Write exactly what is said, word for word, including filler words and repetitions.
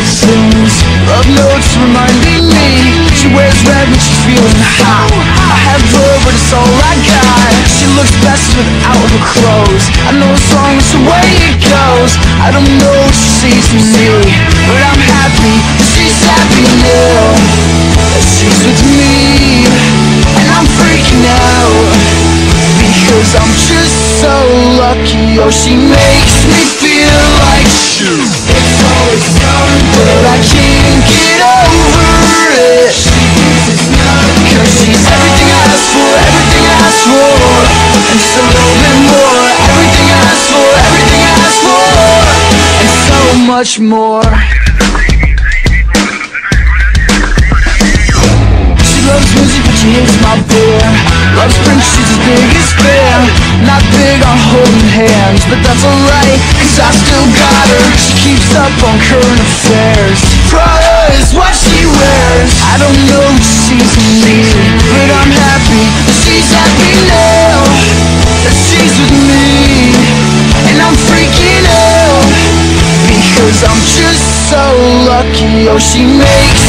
magazines, love notes reminding me she wears red when she's feeling hot. I have her, but it's all I got. She looks best without her clothes. I know as long as the way it goes. I don't know if she sees in me, but I'm happy that she's happy now, that she's with me. And I'm freaking out because I'm just so lucky. Oh, she makes me feel like shoot. It's always done, but I can't get over it. Cause she's everything I asked for, everything I asked for, and just a little bit more. Everything I asked for, everything I asked for, and so much more. She loves music but she hates my beer. Loves Prince, she's as big as bear. Not big on holding hands, but that's alright, cause I still got her. She keeps up on current affairs. Prada is what she wears. I don't know if she sees in me, but I'm happy that she's happy now, that she's with me. And I'm freaking out because I'm just so lucky. Oh, she makes